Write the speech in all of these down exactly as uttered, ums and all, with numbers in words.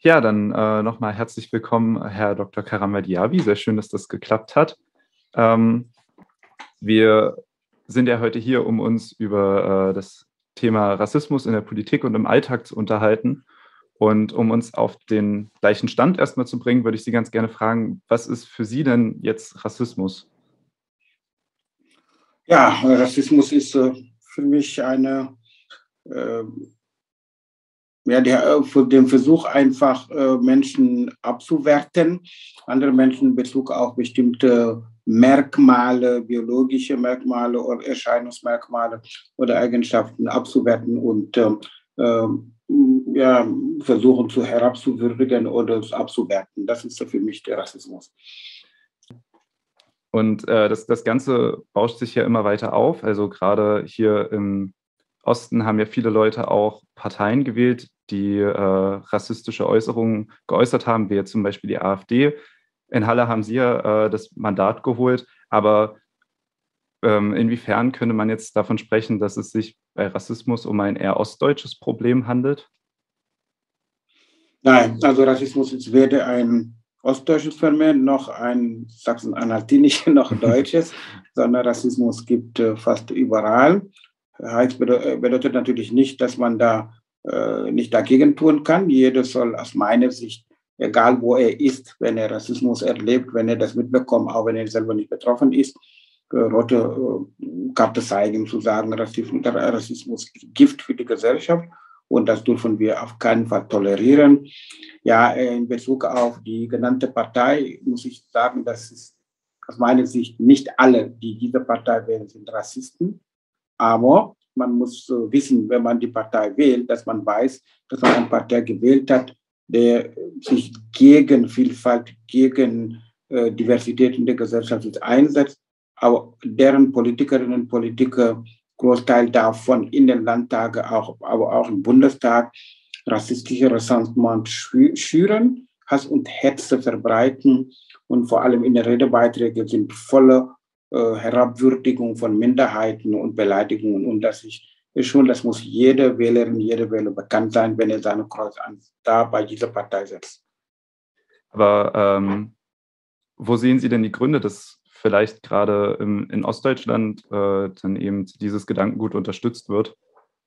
Ja, dann äh, nochmal herzlich willkommen, Herr Doktor Karamadiabi. Sehr schön, dass das geklappt hat. Ähm, wir sind ja heute hier, um uns über äh, das Thema Rassismus in der Politik und im Alltag zu unterhalten. Und um uns auf den gleichen Stand erstmal zu bringen, würde ich Sie ganz gerne fragen, was ist für Sie denn jetzt Rassismus? Ja, Rassismus ist äh, für mich eine, äh, ja, der, für den Versuch, einfach äh, Menschen abzuwerten, andere Menschen in Bezug auf bestimmte Merkmale, biologische Merkmale oder Erscheinungsmerkmale oder Eigenschaften abzuwerten und äh, äh, ja, versuchen zu herabzuwürdigen oder abzuwerten. Das ist für mich der Rassismus. Und äh, das, das Ganze bauscht sich ja immer weiter auf. Also gerade hier im Osten haben ja viele Leute auch Parteien gewählt, die äh, rassistische Äußerungen geäußert haben, wie jetzt zum Beispiel die AfD. In Halle haben Sie ja äh, das Mandat geholt, aber ähm, inwiefern könnte man jetzt davon sprechen, dass es sich bei Rassismus um ein eher ostdeutsches Problem handelt? Nein, also Rassismus ist weder ein ostdeutsches Phänomen noch ein sachsen-anhaltinisches noch deutsches, sondern Rassismus gibt äh, fast überall. Heißt, bedeutet, bedeutet natürlich nicht, dass man da äh, nicht dagegen tun kann. Jeder soll aus meiner Sicht, egal wo er ist, wenn er Rassismus erlebt, wenn er das mitbekommt, auch wenn er selber nicht betroffen ist, äh, rote äh, Karte zeigen, zu sagen, Rassismus, Rassismus ist Gift für die Gesellschaft. Und das dürfen wir auf keinen Fall tolerieren. Ja, in Bezug auf die genannte Partei muss ich sagen, dass es aus meiner Sicht nicht alle, die diese Partei wählen, sind Rassisten. Aber man muss wissen, wenn man die Partei wählt, dass man weiß, dass man eine Partei gewählt hat, der sich gegen Vielfalt, gegen äh, Diversität in der Gesellschaft einsetzt. Aber deren Politikerinnen und Politiker, Großteil davon in den Landtagen, auch, aber auch im Bundestag, rassistische Ressentiment schüren, Hass und Hetze verbreiten und vor allem in den Redebeiträgen sind voller äh, Herabwürdigung von Minderheiten und Beleidigungen. Und das ist, ist schon, das muss jede Wählerin, jeder Wähler bekannt sein, wenn er seine Kreuz an, da bei dieser Partei setzt. Aber ähm, wo sehen Sie denn die Gründe, dass vielleicht gerade im, in Ostdeutschland äh, dann eben dieses Gedankengut unterstützt wird?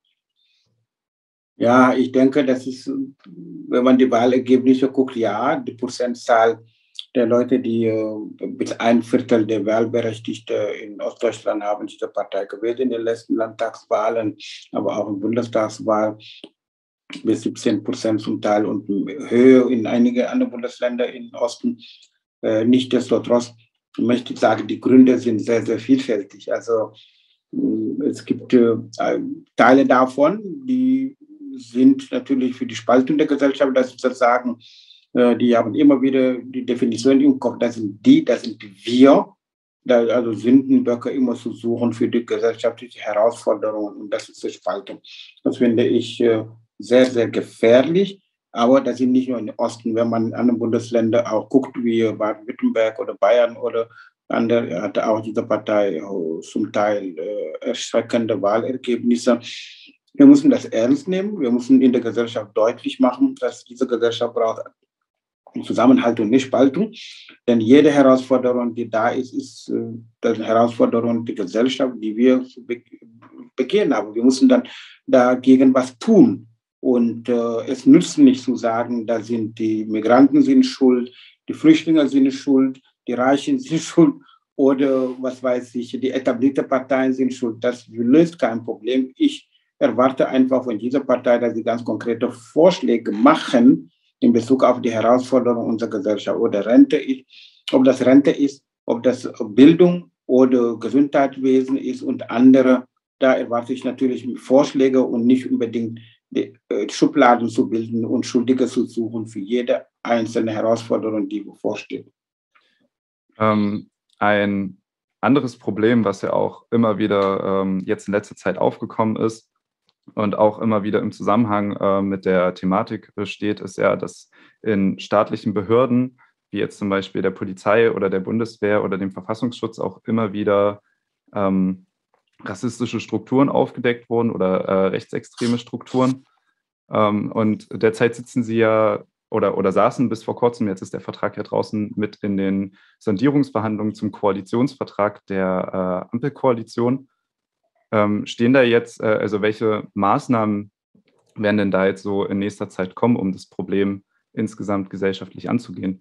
Ja, ich denke, das ist, wenn man die Wahlergebnisse guckt, ja, die Prozentzahl der Leute, die äh, bis ein Viertel der Wahlberechtigten in Ostdeutschland haben diese Partei gewählt in den letzten Landtagswahlen, aber auch in Bundestagswahl bis siebzehn Prozent zum Teil und höher in einige andere Bundesländer im Osten. Äh, Nichtsdestotrotz möchte ich sagen, die Gründe sind sehr, sehr vielfältig. Also es gibt äh, Teile davon, die sind natürlich für die Spaltung der Gesellschaft, das ist sozusagen, äh, die haben immer wieder die Definition im Kopf, das sind die, das sind wir, da, also Sündenböcke immer zu suchen für die gesellschaftliche Herausforderungen und das ist die Spaltung. Das finde ich äh, sehr, sehr gefährlich, aber das sind nicht nur im Osten, wenn man in anderen Bundesländern auch guckt, wie Baden-Württemberg oder Bayern oder andere, hatte auch diese Partei zum Teil äh, erschreckende Wahlergebnisse. Wir müssen das ernst nehmen. Wir müssen in der Gesellschaft deutlich machen, dass diese Gesellschaft braucht Zusammenhalt und nicht Spaltung. Denn jede Herausforderung, die da ist, ist äh, eine Herausforderung der Gesellschaft, die wir zu be begehen haben. Wir müssen dann dagegen was tun. Und äh, es nützt nicht zu sagen, da sind die Migranten sind schuld, die Flüchtlinge sind schuld, die Reichen sind schuld oder was weiß ich, die etablierten Parteien sind schuld. Das löst kein Problem. Ich erwarte einfach von dieser Partei, dass sie ganz konkrete Vorschläge machen in Bezug auf die Herausforderungen unserer Gesellschaft oder Rente ist, ob das Rente ist, ob das Bildung oder Gesundheitswesen ist und andere. Da erwarte ich natürlich Vorschläge und nicht unbedingt die äh, Schubladen zu bilden und Schuldige zu suchen für jede einzelne Herausforderung, die bevorsteht. Ähm, ein anderes Problem, was ja auch immer wieder ähm, jetzt in letzter Zeit aufgekommen ist und auch immer wieder im Zusammenhang äh, mit der Thematik steht, ist ja, dass in staatlichen Behörden, wie jetzt zum Beispiel der Polizei oder der Bundeswehr oder dem Verfassungsschutz, auch immer wieder ähm, rassistische Strukturen aufgedeckt wurden oder äh, rechtsextreme Strukturen. Ähm, und derzeit sitzen Sie ja oder, oder saßen bis vor kurzem, jetzt ist der Vertrag ja draußen, mit in den Sondierungsverhandlungen zum Koalitionsvertrag der äh, Ampelkoalition. Ähm, stehen da jetzt, äh, also welche Maßnahmen werden denn da jetzt so in nächster Zeit kommen, um das Problem insgesamt gesellschaftlich anzugehen?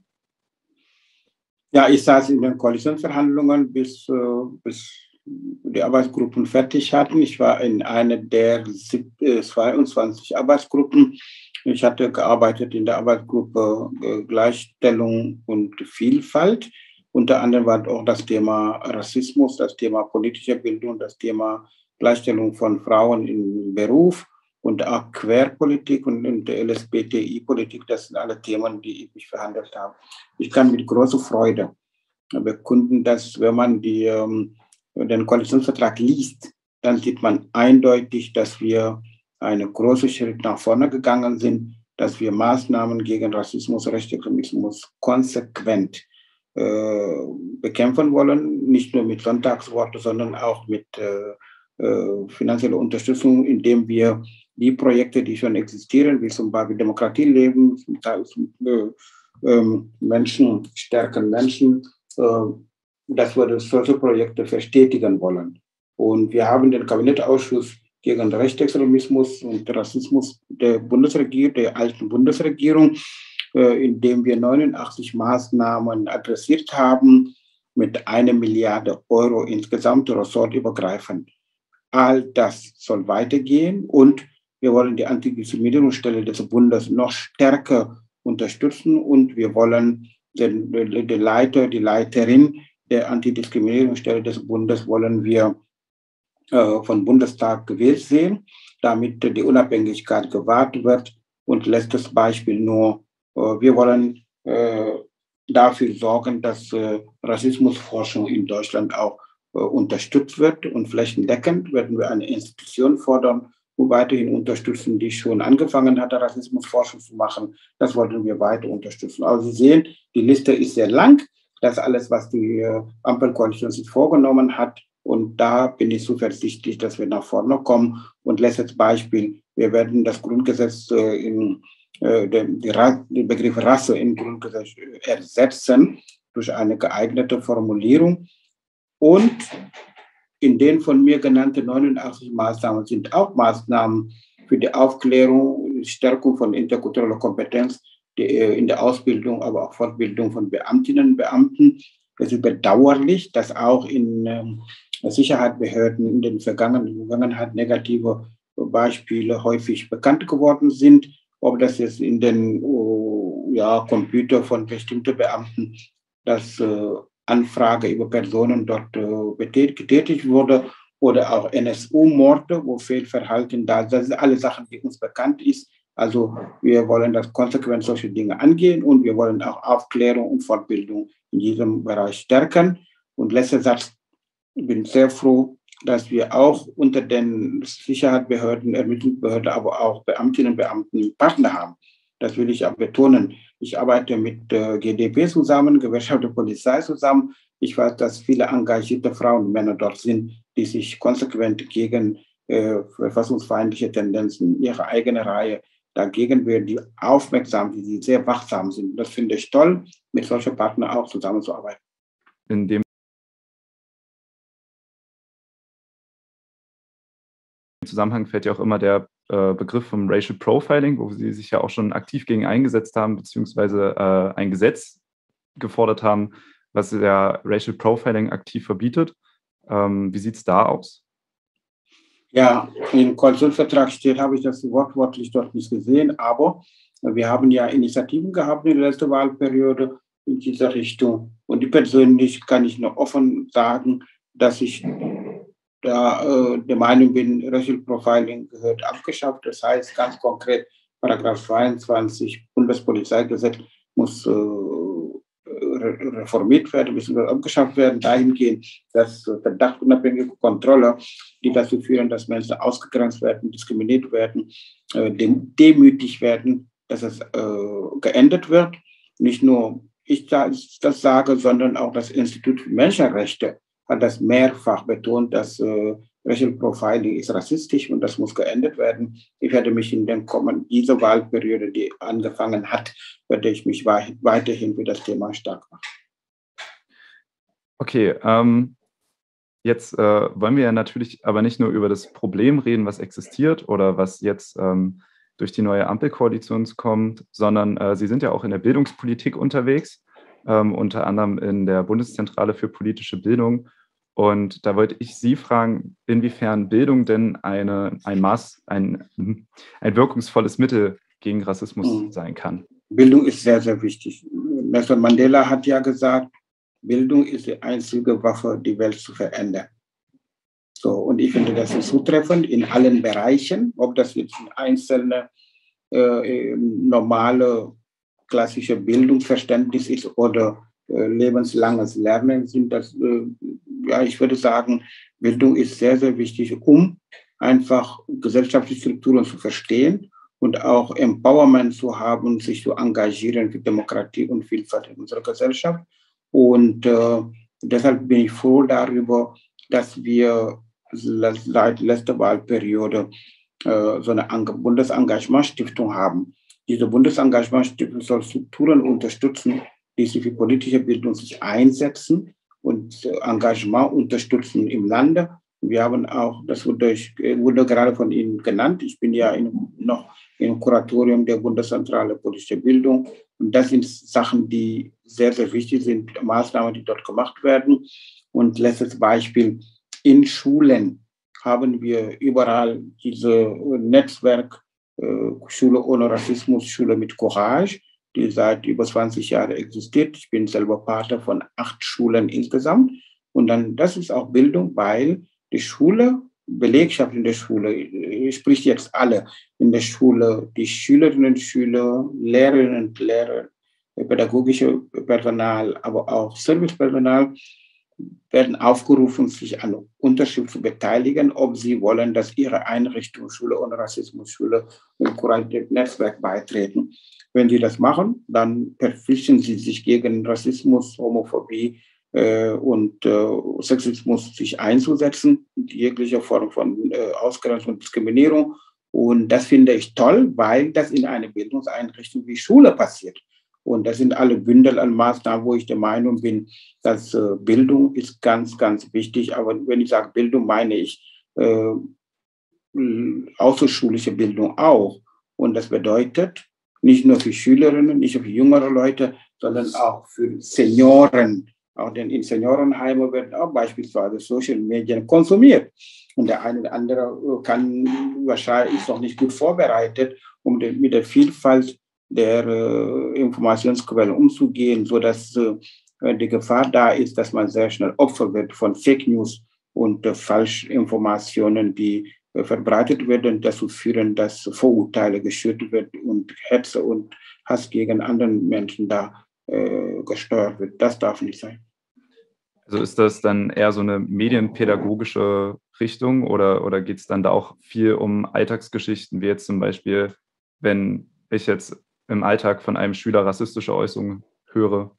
Ja, ich saß in den Koalitionsverhandlungen, bis, äh, bis die Arbeitsgruppen fertig hatten. Ich war in einer der zweiundzwanzig Arbeitsgruppen. Ich hatte gearbeitet in der Arbeitsgruppe äh, Gleichstellung und Vielfalt. Unter anderem war auch das Thema Rassismus, das Thema politische Bildung, das Thema Gleichstellung von Frauen im Beruf und auch Querpolitik und, und L S B T I-Politik. Das sind alle Themen, die ich verhandelt habe. Ich kann mit großer Freude bekunden, dass wenn man die, ähm, den Koalitionsvertrag liest, dann sieht man eindeutig, dass wir einen großen Schritt nach vorne gegangen sind, dass wir Maßnahmen gegen Rassismus, Rechtsextremismus konsequent äh, bekämpfen wollen, nicht nur mit Sonntagsworten, sondern auch mit äh, äh, finanzieller Unterstützung, indem wir die Projekte, die schon existieren, wie zum Beispiel Demokratie leben, äh, äh, Menschen stärken Menschen, äh, dass wir solche Projekte verstetigen wollen. Und wir haben den Kabinettausschuss gegen Rechtsextremismus und Rassismus der Bundesregierung, der alten Bundesregierung, äh, in dem wir neunundachtzig Maßnahmen adressiert haben, mit einer Milliarde Euro insgesamt ressortübergreifend. All das soll weitergehen und wir wollen die Antidiskriminierungsstelle des Bundes noch stärker unterstützen und wir wollen den, den Leiter, die Leiterin der Antidiskriminierungsstelle des Bundes wollen wir äh, vom Bundestag gewählt sehen, damit die Unabhängigkeit gewahrt wird. Und letztes Beispiel nur, äh, wir wollen äh, dafür sorgen, dass äh, Rassismusforschung in Deutschland auch äh, unterstützt wird und flächendeckend werden wir eine Institution fordern und weiterhin unterstützen, die schon angefangen hat, Rassismusforschung zu machen. Das wollen wir weiter unterstützen. Also Sie sehen, die Liste ist sehr lang. Das ist alles, was die äh, Ampelkoalition sich vorgenommen hat. Und da bin ich zuversichtlich, dass wir nach vorne kommen. Und letztes Beispiel, wir werden das Grundgesetz äh, in äh, den, die den Begriff Rasse im Grundgesetz ersetzen durch eine geeignete Formulierung. Und in den von mir genannten neunundachtzig Maßnahmen sind auch Maßnahmen für die Aufklärung, die Stärkung von interkultureller Kompetenz die, in der Ausbildung, aber auch Fortbildung von Beamtinnen und Beamten. Es ist bedauerlich, dass auch in ähm, Sicherheitsbehörden in den vergangenen Vergangenheit negative Beispiele häufig bekannt geworden sind. Ob das jetzt in den uh, ja, Computer von bestimmten Beamten, das äh, Anfrage über Personen dort äh, getätigt wurde oder auch N S U-Morde, wo Fehlverhalten da sind. Das sind alle Sachen, die uns bekannt ist. Also wir wollen das konsequent solche Dinge angehen und wir wollen auch Aufklärung und Fortbildung in diesem Bereich stärken. Und letzter Satz, ich bin sehr froh, dass wir auch unter den Sicherheitsbehörden, Ermittlungsbehörden, aber auch Beamtinnen und Beamten Partner haben. Das will ich auch betonen. Ich arbeite mit äh, G D P zusammen, Gewerkschaft der Polizei zusammen. Ich weiß, dass viele engagierte Frauen und Männer dort sind, die sich konsequent gegen äh, verfassungsfeindliche Tendenzen ihrer eigenen Reihe dagegen werden, die aufmerksam sind, die sehr wachsam sind. Das finde ich toll, mit solchen Partnern auch zusammenzuarbeiten. In dem Zusammenhang fällt ja auch immer der äh, Begriff vom Racial Profiling, wo Sie sich ja auch schon aktiv gegen eingesetzt haben, beziehungsweise äh, ein Gesetz gefordert haben, was der Racial Profiling aktiv verbietet. Ähm, wie sieht es da aus? Ja, im Koalitionsvertrag steht, habe ich das wortwörtlich dort nicht gesehen, aber wir haben ja Initiativen gehabt in der letzten Wahlperiode in dieser Richtung. Und ich persönlich kann ich noch offen sagen, dass ich da äh, der Meinung bin, Racial Profiling gehört abgeschafft. Das heißt ganz konkret, Paragraph zweiundzwanzig Bundespolizeigesetz muss äh, reformiert werden, müssen abgeschafft werden, dahingehend, dass verdachtunabhängige Kontrolle, die dazu führen, dass Menschen ausgegrenzt werden, diskriminiert werden, äh, demütig werden, dass es äh, geändert wird. Nicht nur ich das, das sage, sondern auch das Institut für Menschenrechte hat das mehrfach betont, dass äh, Racial Profiling ist rassistisch und das muss geändert werden. Ich werde mich in den kommenden, dieser Wahlperiode, die angefangen hat, werde ich mich weiterhin für das Thema stark machen. Okay, ähm, jetzt äh, wollen wir ja natürlich aber nicht nur über das Problem reden, was existiert oder was jetzt ähm, durch die neue Ampelkoalition kommt, sondern äh, Sie sind ja auch in der Bildungspolitik unterwegs, ähm, unter anderem in der Bundeszentrale für politische Bildung. Und da wollte ich Sie fragen, inwiefern Bildung denn eine, ein Maß, ein, ein wirkungsvolles Mittel gegen Rassismus mhm. sein kann. Bildung ist sehr, sehr wichtig. Nelson Mandela hat ja gesagt, Bildung ist die einzige Waffe, die Welt zu verändern. So, und ich finde, das ist zutreffend in allen Bereichen, ob das jetzt einzelne äh, normale klassische Bildungsverständnis ist oder äh, lebenslanges Lernen sind. Das, äh, ja, ich würde sagen, Bildung ist sehr, sehr wichtig, um einfach gesellschaftliche Strukturen zu verstehen und auch Empowerment zu haben, sich zu engagieren für Demokratie und Vielfalt in unserer Gesellschaft. Und äh, deshalb bin ich froh darüber, dass wir seit letzter Wahlperiode äh, so eine Bundesengagementstiftung haben. Diese Bundesengagementstiftung soll Strukturen unterstützen, die sich für politische Bildung sich einsetzen und Engagement unterstützen im Lande. Wir haben auch, das wurde, wurde gerade von Ihnen genannt, ich bin ja in, noch im Kuratorium der Bundeszentrale politische Bildung. Und das sind Sachen, die sehr, sehr wichtig sind, Maßnahmen, die dort gemacht werden. Und letztes Beispiel, in Schulen haben wir überall diese Netzwerk äh, Schule ohne Rassismus, Schule mit Courage, die seit über zwanzig Jahren existiert. Ich bin selber Pater von acht Schulen insgesamt. Und dann, das ist auch Bildung, weil die Schule, Belegschaft in der Schule, spricht jetzt alle in der Schule, die Schülerinnen und Schüler, Lehrerinnen und Lehrer, pädagogische Personal, aber auch Servicepersonal, werden aufgerufen, sich an Unterschrift zu beteiligen, ob sie wollen, dass ihre Einrichtung, Schule ohne Rassismus, Schule und Netzwerk beitreten. Wenn sie das machen, dann verpflichten sie sich gegen Rassismus, Homophobie äh, und äh, Sexismus sich einzusetzen, jegliche Form von äh, Ausgrenzung und Diskriminierung. Und das finde ich toll, weil das in einer Bildungseinrichtung wie Schule passiert. Und das sind alle Bündel an Maßnahmen, wo ich der Meinung bin, dass äh, Bildung ist ganz, ganz wichtig. Aber wenn ich sage Bildung, meine ich äh, außerschulische Bildung auch. Und das bedeutet nicht nur für Schülerinnen, nicht nur für jüngere Leute, sondern auch für Senioren. Auch denn in Seniorenheimen werden auch beispielsweise Social Media konsumiert. Und der eine oder andere kann wahrscheinlich ist noch nicht gut vorbereitet, um den, mit der Vielfalt der äh, Informationsquellen umzugehen, sodass äh, die Gefahr da ist, dass man sehr schnell Opfer wird von Fake News und äh, Falschinformationen, die äh, verbreitet werden, dazu führen, dass Vorurteile geschürt werden und Hetze und Hass gegen andere Menschen da äh, gesteuert wird. Das darf nicht sein. Also ist das dann eher so eine medienpädagogische Richtung oder, oder geht es dann da auch viel um Alltagsgeschichten, wie jetzt zum Beispiel, wenn ich jetzt im Alltag von einem Schüler rassistische Äußerungen höre?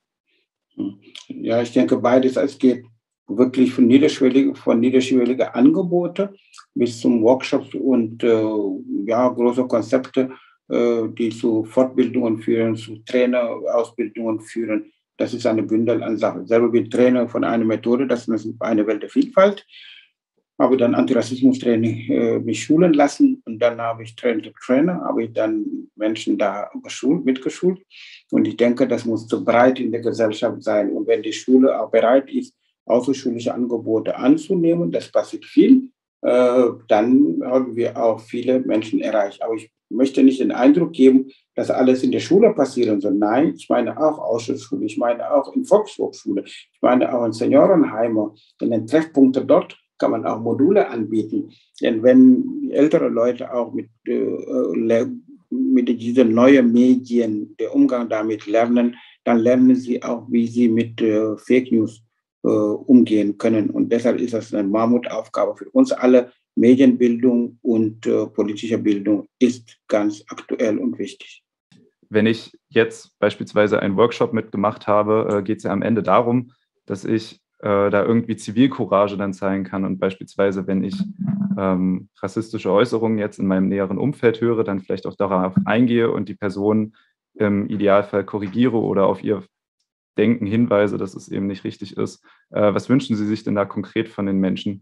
Ja, ich denke beides. Es geht wirklich von niederschwelligen von niederschwellige Angebote bis zum Workshops und äh, ja, große Konzepte, äh, die zu Fortbildungen führen, zu Trainerausbildungen führen. Das ist eine Bündel an Sachen. Selber bin Trainer von einer Methode, das ist eine Welt der Vielfalt. Habe dann Antirassismus-Training äh, mich schulen lassen und dann habe ich Trainer to Trainer, habe ich dann Menschen da geschult, mitgeschult. Und ich denke, das muss so breit in der Gesellschaft sein. Und wenn die Schule auch bereit ist, außerschulische Angebote anzunehmen, das passiert viel, äh, dann haben wir auch viele Menschen erreicht. Aber ich möchte nicht den Eindruck geben, dass alles in der Schule passieren soll. Nein, ich meine auch Außerschule, ich meine auch in Volkshochschule, ich meine auch in Seniorenheimen, in den Treffpunkten dort kann man auch Module anbieten. Denn wenn ältere Leute auch mit, äh, mit diesen neuen Medien, der Umgang damit lernen, dann lernen sie auch, wie sie mit äh, Fake News äh, umgehen können. Und deshalb ist das eine Mammutaufgabe für uns alle. Medienbildung und äh, politische Bildung ist ganz aktuell und wichtig. Wenn ich jetzt beispielsweise einen Workshop mitgemacht habe, äh, geht es ja am Ende darum, dass ich äh, da irgendwie Zivilcourage dann zeigen kann. Und beispielsweise, wenn ich ähm, rassistische Äußerungen jetzt in meinem näheren Umfeld höre, dann vielleicht auch darauf eingehe und die Person im Idealfall korrigiere oder auf ihr Denken hinweise, dass es eben nicht richtig ist. Äh, was wünschen Sie sich denn da konkret von den Menschen?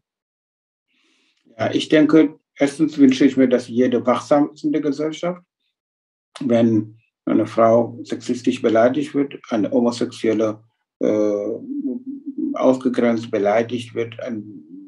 Ja, ich denke, erstens wünsche ich mir, dass jede wachsam ist in der Gesellschaft. Wenn eine Frau sexistisch beleidigt wird, eine Homosexuelle äh, ausgegrenzt beleidigt wird, ein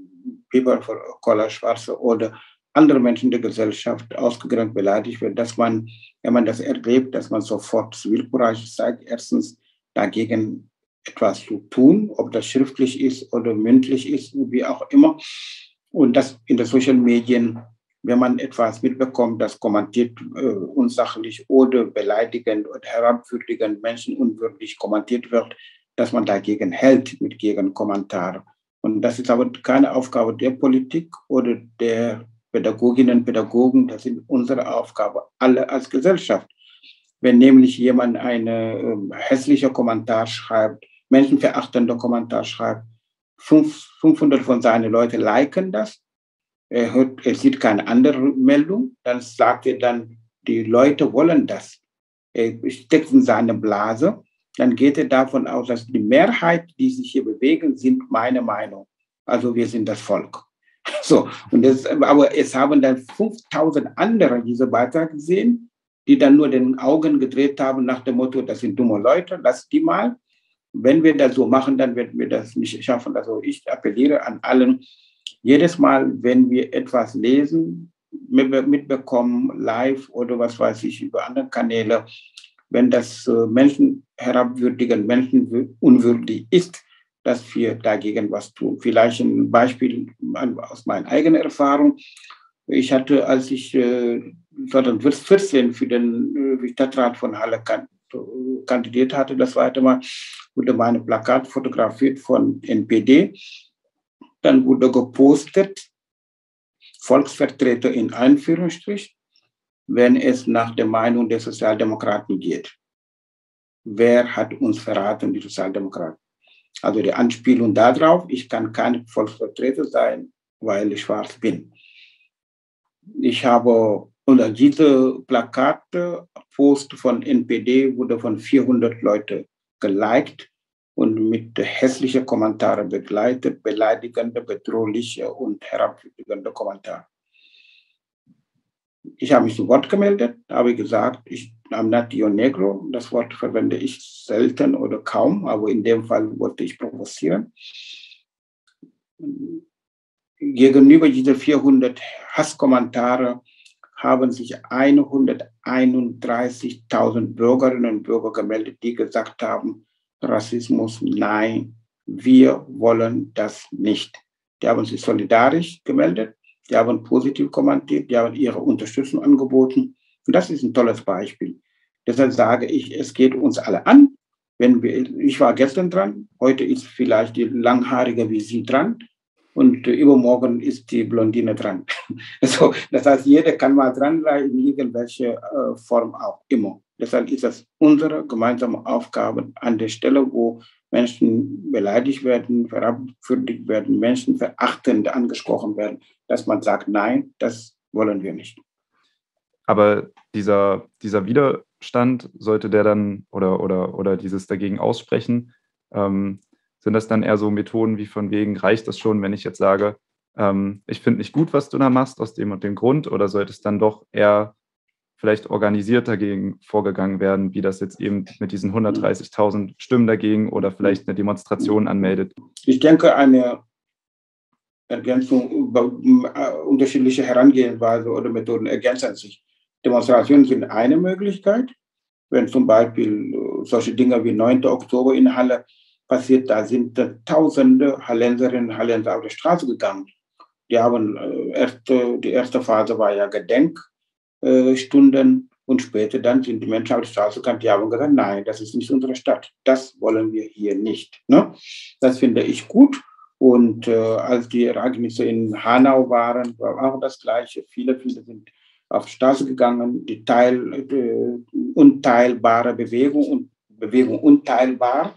People of Color, Schwarze oder andere Menschen der Gesellschaft ausgegrenzt beleidigt wird, dass man, wenn man das erlebt, dass man sofort Zivilcourage zeigt, erstens dagegen etwas zu tun, ob das schriftlich ist oder mündlich ist, wie auch immer. Und das in den Social Medien, wenn man etwas mitbekommt, das kommentiert äh, unsachlich oder beleidigend oder herabwürdigend, menschenunwürdig kommentiert wird, dass man dagegen hält mit Gegenkommentaren. Und das ist aber keine Aufgabe der Politik oder der Pädagoginnen und Pädagogen, das ist unsere Aufgabe, alle als Gesellschaft. Wenn nämlich jemand einen äh, hässlichen Kommentar schreibt, menschenverachtenden Kommentar schreibt, fünfhundert von seinen Leuten liken das, er, hört, er sieht keine andere Meldung, dann sagt er dann, die Leute wollen das. Er steckt in seine Blase, dann geht er davon aus, dass die Mehrheit, die sich hier bewegen, sind meine Meinung. Also wir sind das Volk. So, und das, aber es haben dann fünftausend andere diesen Beitrag gesehen, die dann nur den Augen gedreht haben nach dem Motto, das sind dumme Leute, lass die mal. Wenn wir das so machen, dann werden wir das nicht schaffen. Also ich appelliere an allen, jedes Mal, wenn wir etwas lesen, mitbekommen, live oder was weiß ich, über andere Kanäle, wenn das Menschen herabwürdigend, menschenunwürdig ist, dass wir dagegen was tun. Vielleicht ein Beispiel aus meiner eigenen Erfahrung. Ich hatte, als ich zweitausendvierzehn für den Stadtrat von Halle kandidiert hatte, das zweite Mal, wurde mein Plakat fotografiert von N P D. Dann wurde gepostet, Volksvertreter in Anführungsstrich, wenn es nach der Meinung der Sozialdemokraten geht. Wer hat uns verraten, die Sozialdemokraten? Also die Anspielung darauf, ich kann kein Volksvertreter sein, weil ich schwarz bin. Ich habe unter diese Plakate, Post von N P D, wurde von vierhundert Leuten geliked und mit hässlichen Kommentaren begleitet, beleidigende, bedrohliche und herabwürdigende Kommentare. Ich habe mich zu Wort gemeldet, habe gesagt, ich am Natio Negro, das Wort verwende ich selten oder kaum, aber in dem Fall wollte ich provozieren. Gegenüber diese vierhundert Hasskommentare haben sich hunderteinunddreißigtausend Bürgerinnen und Bürger gemeldet, die gesagt haben, Rassismus, nein, wir wollen das nicht. Die haben sich solidarisch gemeldet, die haben positiv kommentiert, die haben ihre Unterstützung angeboten. Und das ist ein tolles Beispiel. Deshalb sage ich, es geht uns alle an. Wenn wir, ich war gestern dran, heute ist vielleicht die Langhaarige wie Sie dran und übermorgen ist die Blondine dran. Also, das heißt, jeder kann mal dran sein, in irgendwelcher äh, Form auch immer. Deshalb ist das unsere gemeinsame Aufgabe an der Stelle, wo Menschen beleidigt werden, verabwürdigt werden, Menschen verachtend angesprochen werden, dass man sagt, nein, das wollen wir nicht. Aber dieser, dieser Widerstand, sollte der dann oder, oder, oder dieses dagegen aussprechen, ähm, sind das dann eher so Methoden wie von wegen, reicht das schon, wenn ich jetzt sage, ähm, ich finde nicht gut, was du da machst, aus dem und dem Grund, oder sollte es dann doch eher vielleicht organisiert dagegen vorgegangen werden, wie das jetzt eben mit diesen hundertdreißigtausend Stimmen dagegen oder vielleicht eine Demonstration anmeldet? Ich denke, eine Ergänzung, unterschiedliche Herangehensweise oder Methoden ergänzen sich. Demonstrationen sind eine Möglichkeit. Wenn zum Beispiel solche Dinge wie neunten Oktober in Halle passiert, da sind Tausende Hallenserinnen und Hallenser auf die Straße gegangen. Die, haben, erste, die erste Phase war ja Gedenkstunden und später dann sind die Menschen auf die Straße gegangen, die haben gesagt, nein, das ist nicht unsere Stadt, das wollen wir hier nicht. Ne? Das finde ich gut. Und äh, als die Ereignisse in Hanau waren, war auch das Gleiche. Viele, viele sind auf die Straße gegangen, die Teil, äh, unteilbare Bewegung und Bewegung unteilbar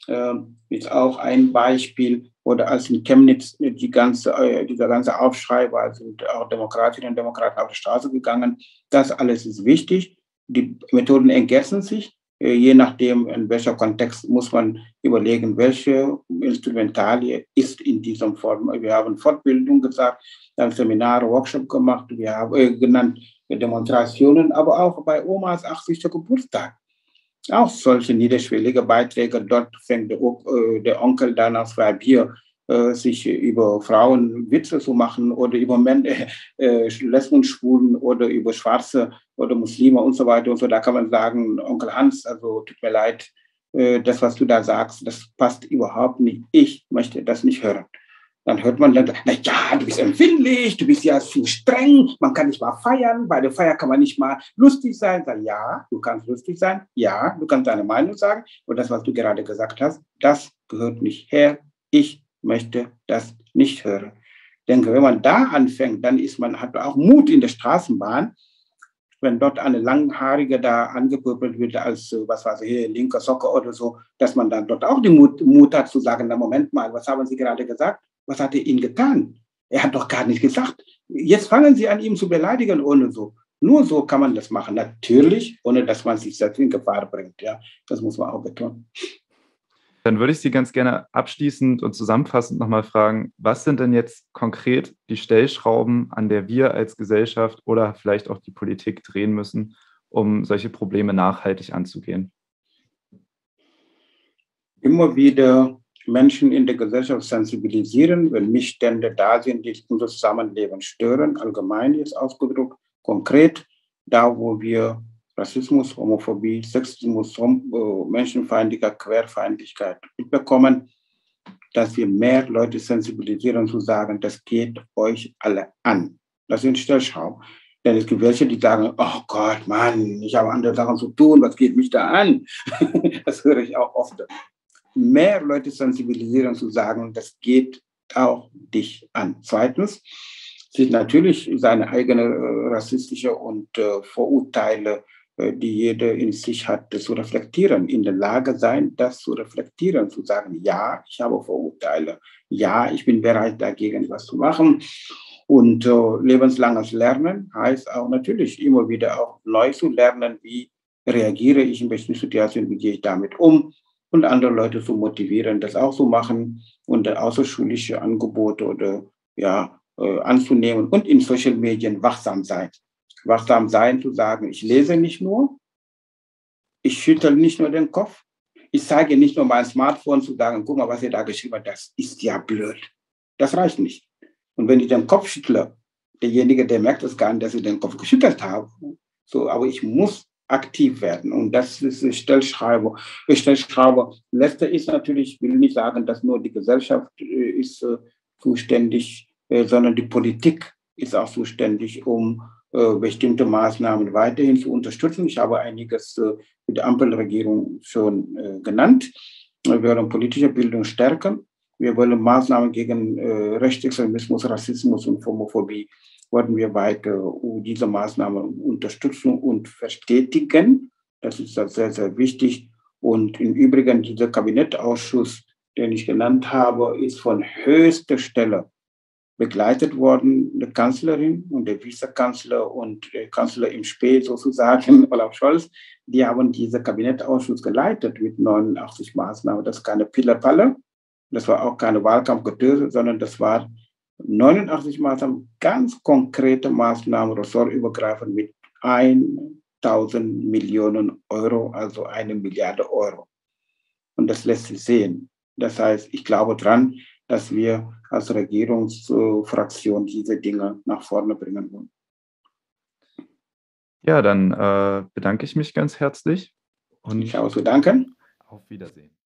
äh, ist auch ein Beispiel. Oder als in Chemnitz die ganze, äh, dieser ganze Aufschrei war, sind auch Demokratinnen und Demokraten auf die Straße gegangen. Das alles ist wichtig. Die Methoden ergänzen sich. Äh, je nachdem, in welcher Kontext muss man überlegen, welche Instrumentalie ist in diesem Form. Wir haben Fortbildung gesagt, dann Seminare, Workshop gemacht, wir haben äh, genannt Demonstrationen, aber auch bei Omas achtzigsten Geburtstag. Auch solche niederschwellige Beiträge. Dort fängt der, äh, der Onkel dann auf zwei Bier äh, sich über Frauen Witze zu machen oder über Männer, äh, Lesben, Schwulen oder über Schwarze oder Muslime und so weiter und so. Da kann man sagen, Onkel Hans, also tut mir leid, äh, das, was du da sagst, das passt überhaupt nicht. Ich möchte das nicht hören. Dann hört man dann, na ja, du bist empfindlich, du bist ja viel streng, man kann nicht mal feiern, bei der Feier kann man nicht mal lustig sein. Sag, ja, du kannst lustig sein, ja, du kannst deine Meinung sagen und das, was du gerade gesagt hast, das gehört nicht her. Ich möchte das nicht hören. Ich denke, wenn man da anfängt, dann ist man, hat man auch Mut in der Straßenbahn. Wenn dort eine Langhaarige da angepöbelt wird als, was weiß ich, hier, linker Socke oder so, dass man dann dort auch den Mut, Mut hat zu sagen, na Moment mal, was haben Sie gerade gesagt? Was hat er Ihnen getan? Er hat doch gar nicht gesagt. Jetzt fangen Sie an, ihn zu beleidigen ohne so. Nur so kann man das machen. Natürlich, ohne dass man sich selbst in Gefahr bringt. Ja, das muss man auch betonen. Dann würde ich Sie ganz gerne abschließend und zusammenfassend nochmal fragen, was sind denn jetzt konkret die Stellschrauben, an der wir als Gesellschaft oder vielleicht auch die Politik drehen müssen, um solche Probleme nachhaltig anzugehen? Immer wieder Menschen in der Gesellschaft sensibilisieren, wenn Missstände da sind, die unser Zusammenleben stören, allgemein jetzt ausgedrückt, konkret, da wo wir Rassismus, Homophobie, Sexismus, menschenfeindlicher Querfeindlichkeit mitbekommen, dass wir mehr Leute sensibilisieren, zu sagen, das geht euch alle an. Das sind Stellschrauben. Denn es gibt welche, die sagen, oh Gott, Mann, ich habe andere Sachen zu tun, was geht mich da an? Das höre ich auch oft. Mehr Leute sensibilisieren, zu sagen, das geht auch dich an. Zweitens, sich natürlich seine eigene äh, rassistische und äh, Vorurteile, äh, die jeder in sich hat, zu reflektieren, in der Lage sein, das zu reflektieren, zu sagen, ja, ich habe Vorurteile, ja, ich bin bereit, dagegen was zu machen. Und äh, lebenslanges Lernen heißt auch natürlich immer wieder auch neu zu lernen, wie reagiere ich in bestimmten Situationen, wie gehe ich damit um, und andere Leute zu motivieren, das auch zu machen und außerschulische Angebote oder ja, äh, anzunehmen und in Social Medien wachsam sein. Wachsam sein, zu sagen, ich lese nicht nur, ich schüttel nicht nur den Kopf, ich zeige nicht nur mein Smartphone, zu sagen, guck mal, was ihr da geschrieben habt, das ist ja blöd. Das reicht nicht. Und wenn ich den Kopf schüttle, derjenige, der merkt es gar nicht, dass ich den Kopf geschüttelt habe. So, aber ich muss aktiv werden. Und das ist Stellschrauber. Stellschrauber. Letzte ist natürlich, ich will nicht sagen, dass nur die Gesellschaft äh, ist äh, zuständig, äh, sondern die Politik ist auch zuständig, um äh, bestimmte Maßnahmen weiterhin zu unterstützen. Ich habe einiges äh, mit der Ampelregierung schon äh, genannt. Wir wollen politische Bildung stärken. Wir wollen Maßnahmen gegen äh, Rechtsextremismus, Rassismus und Homophobie werden wir weiter diese Maßnahmen unterstützen und verstetigen. Das ist sehr, sehr wichtig. Und im Übrigen, dieser Kabinettausschuss, den ich genannt habe, ist von höchster Stelle begleitet worden. Die Kanzlerin und der Vizekanzler und der Kanzler im Späh sozusagen, Olaf Scholz, die haben diesen Kabinettausschuss geleitet mit neunundachtzig Maßnahmen. Das ist keine Pillerpalle, das war auch keine Wahlkampfgetöse, sondern das war neunundachtzig Maßnahmen, ganz konkrete Maßnahmen, ressortübergreifend mit tausend Millionen Euro, also eine Milliarde Euro. Und das lässt sich sehen. Das heißt, ich glaube dran, dass wir als Regierungsfraktion diese Dinge nach vorne bringen wollen. Ja, dann äh, bedanke ich mich ganz herzlich. Und ich auch zu danken. Auf Wiedersehen.